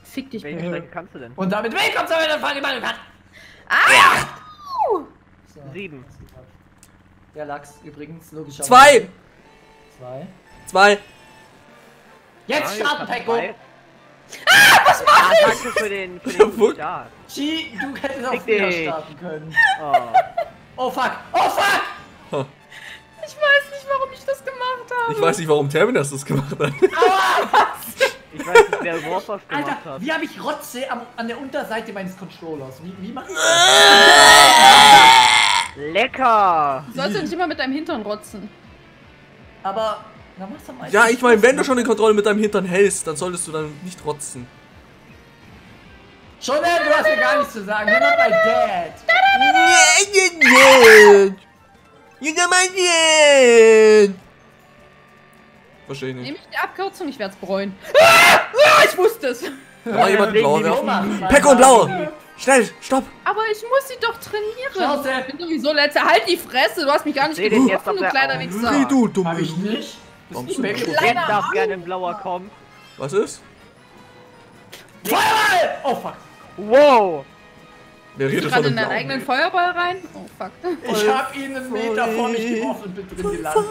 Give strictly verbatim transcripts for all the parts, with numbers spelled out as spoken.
Fick dich, Welche Strecke kannst du denn? Und damit willkommen zu einer Folge meiner Kat. Ah! So. Sieben. Der Lachs übrigens, logischerweise. Zwei! Zwei. Zwei! Jetzt starten, Peko! Ah, was mach ich? Danke für den, für den Start. Chi, du hättest auch Fick früher dich. starten können. Oh. Oh fuck! Oh fuck! Huh. Ich weiß nicht, warum ich das gemacht habe. Ich weiß nicht, warum Terminus das gemacht hat. Ich weiß nicht, wer überhaupt was gemacht Alter, hat. wie habe ich Rotze am, an der Unterseite meines Controllers? Wie, wie mach ich das? Lecker! Du sollst ja nicht immer mit deinem Hintern rotzen. Aber, na mach's am meisten. Ja, ich meine, wenn du schon die Kontrolle mit deinem Hintern hältst, dann solltest du dann nicht rotzen. Schon, ey, du hast mir gar nichts zu sagen. You're not my dad. You know my dad. Verstehe ich Nehme nicht. ich die Abkürzung, ich werde es bereuen. Ah, ah, ich wusste es. Da war jemand Legen blau die werfen. Nummer. Peko und blau! Schnell, stopp! Aber ich muss sie doch trainieren. Chance. Ich bin sowieso letzter. Halt die Fresse, du hast mich gar nicht Seh den jetzt getroffen, du auf der kleiner Augen. Wichser. Wie du, dumme. Hab ich nicht. Warum Bist du- du Peko? Kleiner Jetzt darf Mann. gerne ein blauer kommen. Was ist? Feuerball! Oh fuck. Wow! Wer Bist du redet gerade von in dem deinen Blau? eigenen Feuerball rein? Oh fuck. Ich hab ihn einen Meter vor mich geworfen und bin drin gelandet.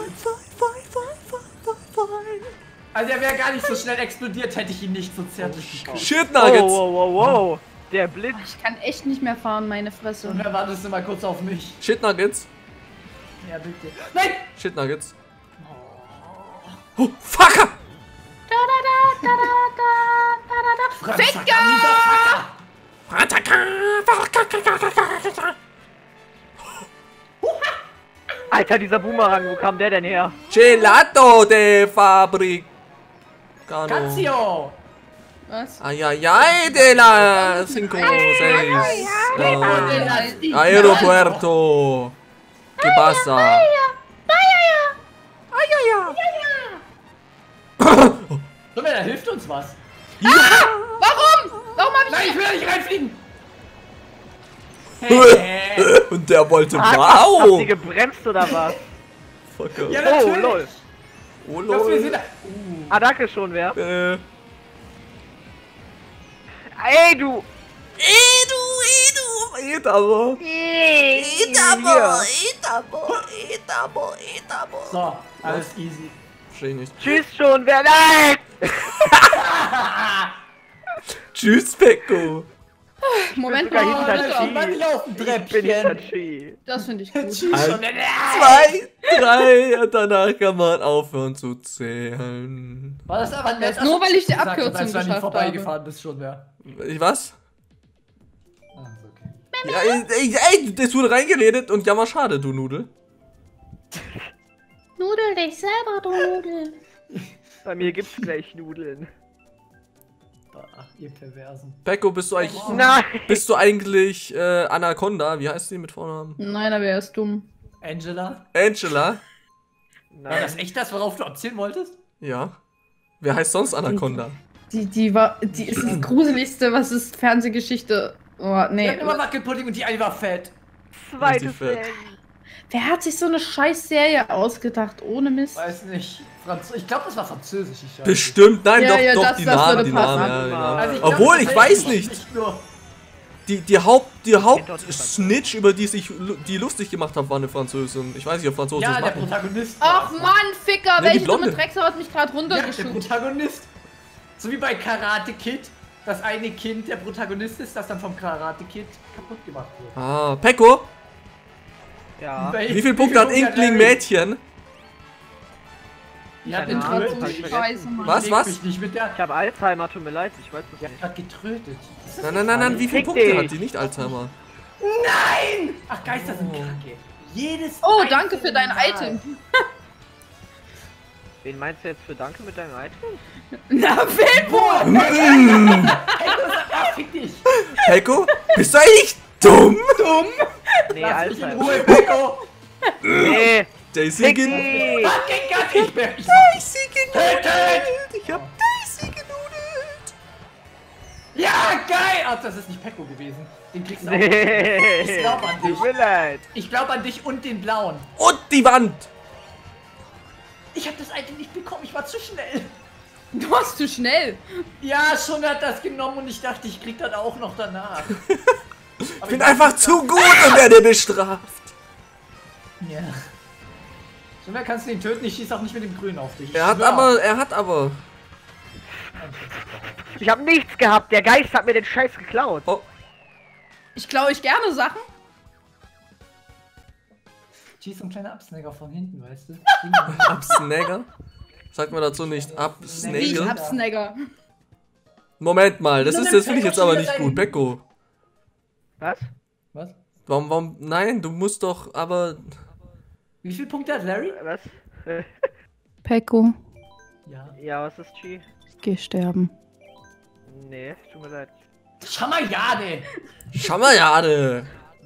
Also er wäre gar nicht so schnell explodiert, hätte ich ihn nicht so zärtlich gekriegt. Shit Wow, Nuggets! wow, wow, wow! Der Blitz! Ich kann echt nicht mehr fahren, meine Fresse. Und wer wartest du mal kurz auf mich? Shit Nuggets! Ja, bitte. Nein! Shit Nuggets! Oh, Fucker! Da, da, da, da, da, da, da, da. Ficker! Alter, dieser Boomerang, wo kam der denn her? Gelato de Fabricano! Cazio! Was? Ay, ay, ay, de la cinco, seis, uh, aeropuerto. ¿Qué pasa? So, wer da hilft uns was? Warum? Warum hab ich... Nein, ich will da nicht reinfliegen! Und der wollte Habt wow. ihr gebremst oder was? Fucker. Ja, Oh, natürlich! lol. Oh, Glaubst du, wir sind lol. da? Ah, danke schon, wer? Äh. Ey, du! Edu, Edu, Edabo. Edabo, Edabo, Edabo, Edabo. So, alles easy. Versteh ich nicht. Tschüss schon, wer? Nein! Tschüss, Peko. Moment sogar mal. hinter Alter. Chi. Mann, ich auf dem Ich bin Treppchen. Hitachi. Das finde ich gut. Eins, Schon. zwei, drei und danach kann man aufhören zu zählen. War das aber nett? Das nur, weil ich die gesagt habe, Abkürzung als du an ihm geschafft vorbeigefahren bist schon, ja. Ich was? Ah, ist okay. Ja, ey, ey, das wurde reingeredet und ja, mal schade, du Nudel. Nudel dich selber, du Nudel. Bei mir gibt's gleich Nudeln. Ach, ihr Perversen. Peko, bist du eigentlich, Nein! bist du eigentlich äh, Anaconda? Wie heißt die mit Vornamen? Nein, aber er ist dumm. Angela? Angela? War das Nein. echt das, worauf du abzielen wolltest? Ja. Wer heißt sonst Anaconda? Die, die war, die ist das Gruseligste, was ist Fernsehgeschichte. Oh, Die nee. hatten immer Wackelpudding und die eine war fett. Zweites Richtig fett. Rennen. Wer hat sich so eine scheiß Serie ausgedacht, ohne Mist? Weiß nicht. Franz ich glaube, das war französisch. Ich weiß. Bestimmt, nein, Ja, doch, ja, doch, das- die das Namen, würde die passen. Namen, ja, die Namen. Also ich Obwohl, glaub, ich das weiß ist nicht. nur Die, die Haupt, die Kennt doch Haupt-Snitch, über die sich lu- die lustig gemacht haben, war eine Französin. Ich weiß nicht, ob Franzosen Ja, das der machen. Protagonist. Ach war's. Mann, Ficker, Nee, die welche dumme Blonde. Drecksau hat mich gerade Ja, der runtergeschoben? Protagonist. So wie bei Karate Kid. Das eine Kind der Protagonist ist, das dann vom Karate Kid kaputt gemacht wird. Ah, Peko, Ja. Bei- wie viele Punkte hat Inkling Larry? Mädchen? Die hat Keine Ich bin Ahnung, gerade hab so ich vergessen. scheiße, Mann. Was, Leg was? mich nicht mit der. Ich habe Alzheimer, tut mir leid, ich weiß es Die hat nicht. grad getrötet. Ist das Nein, nicht nein, nein, nein, wie viele Fick Punkte dich. hat die? Nicht Alzheimer. Nein! Ach, Geister sind Oh. kacke. Jedes Oh, einzelne danke für dein Mal. Item. Wen meinst du jetzt für Danke mit deinem Item? Na, Filmo! Hey, du sag, ah, fick dich. Peko, bist du eigentlich dumm? Dumm. Nee, Lass mich in Alzheimer. Ruhe, Peko. Nee! Daisy Fick gen... dich! Fucking Gott, ich bin... Ich Daisy Tötet! genudelt! Ich hab Daisy genudelt! Ja, geil! Ach, das ist nicht Peko gewesen. Den kriegst du auch. Nee! Ich glaub an dich. Tut mir leid. Ich glaube an dich und den Blauen. Und die Wand! Ich habe das Item nicht bekommen, ich war zu schnell. Du warst zu schnell. Ja, schon hat das genommen und ich dachte, ich krieg das auch noch danach. Ich bin einfach zu gut und werde bestraft. Ja. Schon wer kannst du ihn töten? Ich schieß auch nicht mit dem Grün auf dich. Ich Er hat schwör. aber, er hat aber. Ich habe nichts gehabt. Der Geist hat mir den Scheiß geklaut. Oh, Ich klaue euch gerne Sachen. Schieß so ein kleiner Absnagger von hinten, weißt du? Absnagger? Sagt man dazu nicht Wie, ich Absnagger? hab Snagger. Moment mal, das Nur ist der jetzt finde ich jetzt Pekko aber steht nicht da gut, hinten. Pekko. Was? Was? Warum, warum, nein, du musst doch, aber... Wie viele Punkte hat Larry? Was? Äh, Pekko, Ja. ja, was ist G? geh sterben. Nee, tut mir leid. Schamayade! Schammerjade!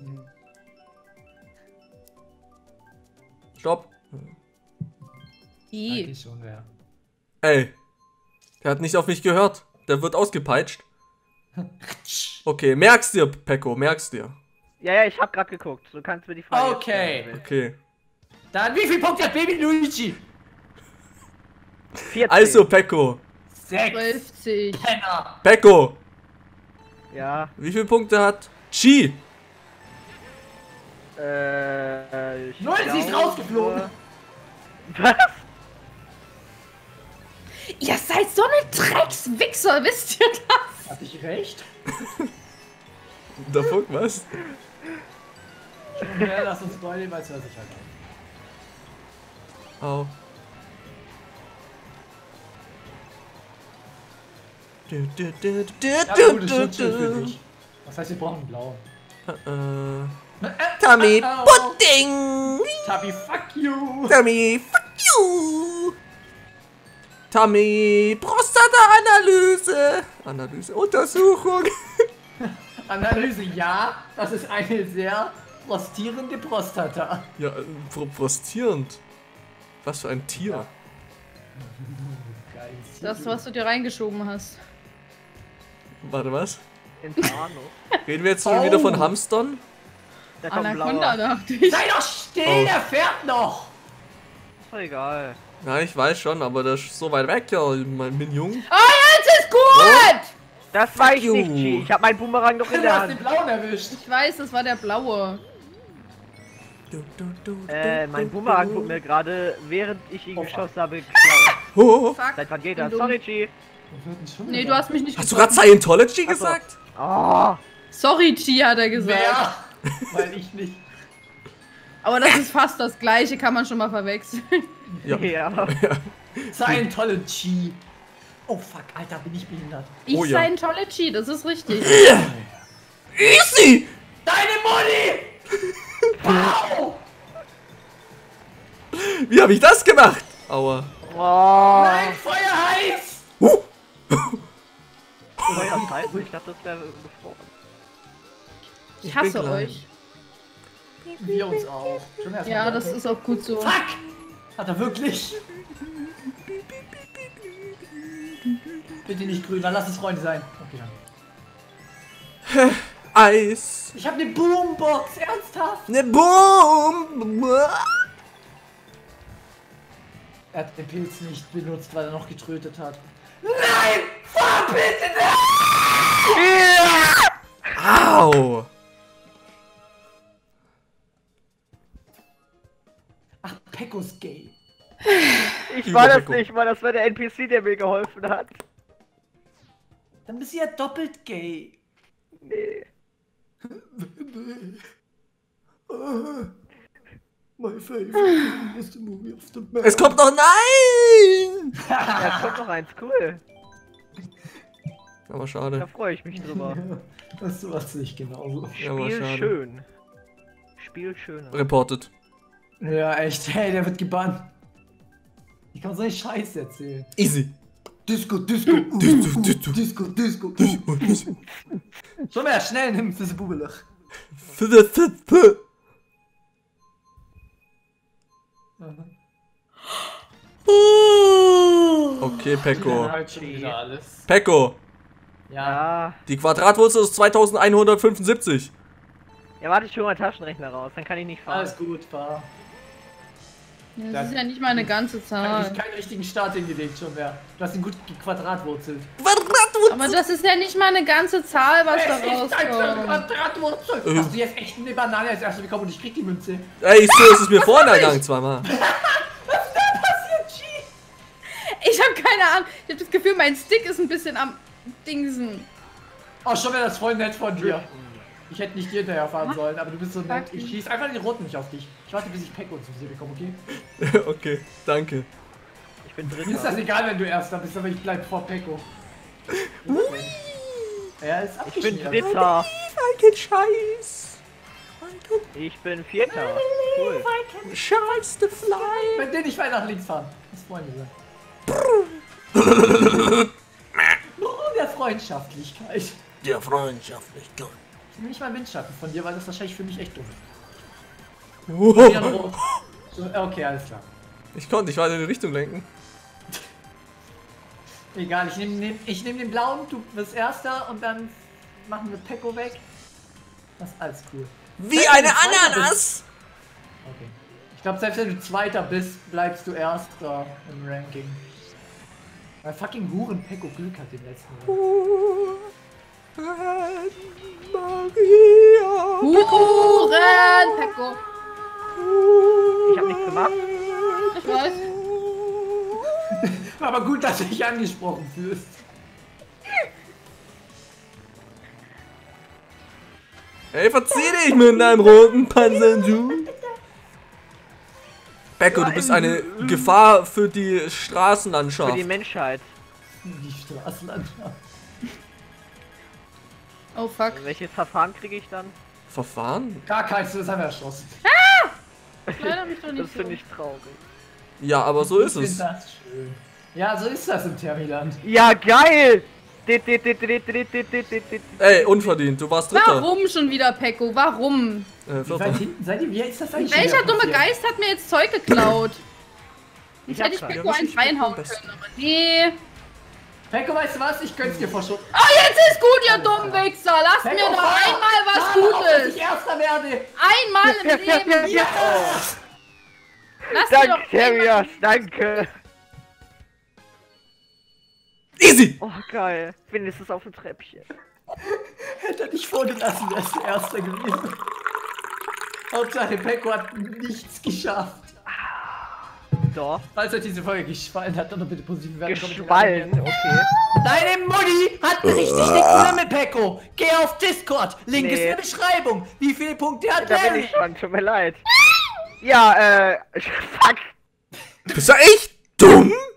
Stopp. I. Eigentlich schon, ja. Ey, der hat nicht auf mich gehört. Der wird ausgepeitscht. Okay, merkst dir, Pekko, merkst dir. Ja, ja, ich hab grad geguckt. Du kannst mir die Frage. jetzt Okay. stellen, Okay. Dann, wie viele Punkte hat Baby Luigi? wenn du willst. vierzehn. Also, Pekko. Sechs. zwölfzig. Penner. Pekko, Ja, wie viele Punkte hat Chi? äh. Ich Null, sie ist glaube- rausgeflogen. Was? Ihr seid so eine Dreckswichser, wisst ihr das? Hatte ich recht? Der Fuck, was? Ja, lass uns beide mal zur Sicherheit haben. Au. Du, du, du, du, Ich hab du, ein gutes du, Schutzschild für du. dich. Das heißt, wir brauchen einen blauen. Äh, Tommy Au. Pudding! Tabi, fuck you! Tommy, fuck you! Tommy, Prostata-Analyse! Analyse, Untersuchung! Analyse, ja, das ist eine sehr prostierende Prostata. Ja, äh, pro- prostierend. Was für ein Tier. Geil. Das, was du dir reingeschoben hast. Warte, was? Inferno. Reden wir jetzt schon Oh. wieder von Hamstern? Da kommt Anaconda, blauer. dachte ich. Sei doch still, Oh. der fährt noch! Ist doch egal. Ja, ich weiß schon, aber das ist so weit weg, ja, mein Minion. Oh, jetzt ist gut! Das weiß ich you. nicht, G. Ich hab meinen Boomerang noch in Du der hast den Hand. blauen erwischt. Ich weiß, das war der blaue. Du, du, du, Äh, du, mein du, Boomerang du. wurde mir gerade, während ich ihn Oh, geschossen habe, geklaut. Oh, Fuck. Seit wann geht das? Dumm. Sorry, G. Nee, du hast mich nicht hast du gerade getroffen. Scientology Ach so. gesagt? Oh, Sorry, Chi, hat er gesagt. Wer? Weil ich nicht. Aber das ist fast das gleiche, kann man schon mal verwechseln. Ja. ja. Scientology. Oh fuck, Alter, bin ich behindert. Ich Oh ja. Scientology, das ist richtig. Easy! Deine Mutti! Wow! Wie habe ich das gemacht? Aua. Oh. Nein, Feuer heiß! Uh. Feuer heiß? Ich dachte, das wäre gefroren. Ich bin hasse klein. euch. Wir uns auch. Schon erst Ja, mal das ist auch gut so. Fuck! Hat er wirklich? Bitte nicht grün, dann lass es Freunde sein. Okay, dann. Eis. Ich hab ne Boombox, ernsthaft? Ne Boom. Er hat den Pilz nicht benutzt, weil er noch getrötet hat. Nein! Fahr bitte nicht! Au. Ach, Pekkos gay. Ich war das Überdeckung. nicht mal, das war der N P C, der mir geholfen hat. Dann bist du ja doppelt gay. Nee. My favorite is the movie of the man. Es kommt noch nein. Ja, kommt noch eins, cool. Aber Da schade. freue ich mich drüber. Das war's nicht genauso. Ja, aber Spiel schade. schön. Spiel schön. Reported. Ja, echt, hey, der wird gebannt. Ich kann so eine Scheiße erzählen. Easy. Disco, Disco, uh, Disco, uh, Disco. Disco, Disco, uh. Schon mehr, schnell, nimm fürs Bubelach. Okay, Pekko. Halt schon wieder alles. Pekko. Ja. Ja. Die Quadratwurzel ist zweitausendeinhundertfünfundsiebzig. Ja, warte, ich hole meinen Taschenrechner raus, dann kann ich nicht fahren. Alles gut, fahr. Das, Das- ist ja nicht mal eine ganze Ich Zahl. habe keinen richtigen Start hingelegt schon mehr. Du hast ihn gut gequadratwurzelt. Aber das ist ja nicht mal eine ganze Zahl, was da Es ist eine rauskommt. Quadratwurzel. Ähm. Hast du jetzt echt eine Banane als erstes bekommen und ich krieg die Münze? Ey, so ist es mir vorhin ergangen zweimal. Ich habe keine Ahnung. Ich habe das Gefühl, mein Stick ist ein bisschen am Dingsen. Oh, schon wäre das voll nett von dir. Ich hätte nicht dir hinterherfahren sollen, aber du bist so nett. Ich schieß einfach den Roten nicht auf dich. Ich warte, bis ich Pecco zu sehen bekomme, okay? Okay, danke. Ich bin Mir ist das Dritter. egal, wenn du Erster bist, aber ich bleib vor Pecco. Er ist Ich bin abgeschnitten. Dritter. Danke, Scheiß. Ich bin Vierter. Cool. Scheiß the Fly. Wenn den nicht weiter nach links fahren. Das freuen wir. Nur der Freundschaftlichkeit. Der Freundschaftlichkeit. Ich nehme nicht mal Windschatten von dir, weil das wahrscheinlich für mich echt dumm ist. Oh. Wieder ein Rot. So, okay, alles klar. Ich konnte nicht weiter in die Richtung lenken. Egal, ich nehme nehm, ich nehm den blauen, du wirst Erster und dann machen wir Pecco weg. Das ist alles cool. Wie Selbst eine wenn du Zweiter Ananas! bist- Okay. Ich glaube, selbst wenn du Zweiter bist, bleibst du Erster im Ranking. Weil fucking Huren Pecco Glück hat den letzten Mal. Maria. Huren, Pecco. Ich hab nichts gemacht. Ich weiß. Aber gut, dass du dich angesprochen fühlst. Ey, verzieh dich mit deinem roten Panzer, du. Pecco, du bist eine Gefahr für die Für Straßenlandschaft. die Menschheit. Die Straßenlandschaft. Oh fuck. Welches Verfahren kriege ich dann? Verfahren? Gar keins, das haben wir erschossen. Leider mich doch Das nicht so. finde ich traurig. Ja, aber so ist Ich es. find das schön. Ja, so ist das im Termiland. Ja, geil! Dit, dit, dit, dit, dit, dit, dit, dit, dit. Ey, unverdient, du warst Dritter. Warum schon wieder, Pecco? Warum? Äh, Wie Vierter. weit hinten seid ihr? Wie ist das eigentlich? schon Welcher wieder dumme passiert? Geist hat mir jetzt Zeug geklaut? Ich Jetzt hätte ich hab's Pecco ja. eins reinhauen können, aber nee. Pecco, weißt du was? Ich gönn's dir vor schon. Oh, jetzt ist gut, ihr dummen Wichser! Lasst mir doch einmal was Dass Gutes! ich Erster werde. Einmal im Ja, ja, ja, Leben! ja. Lasst mir Danke, doch einmal... Terriers, danke! Easy! Oh, geil. Wenigstens auf dem Treppchen. Hätte er nicht vorgehen lassen, wärst du Erster gewesen. Hauptsache, Pecco hat nichts geschafft. Doch. Falls euch diese Folge gefallen hat, dann doch bitte positive Wertung. Geschwallen, okay. Deine Mutti hat richtig dick mit Pecco. Geh auf Discord. Link ist Nee. in der Beschreibung. Wie viele Punkte hat Da bin der? ich schon, tut mir leid. Ja, äh, fuck. Bist du echt dumm?